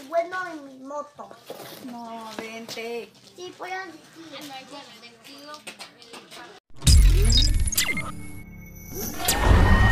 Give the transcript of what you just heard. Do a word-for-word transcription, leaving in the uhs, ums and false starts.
bueno en mi moto. No, vente. Sí, voy a decir. No, bueno, les digo.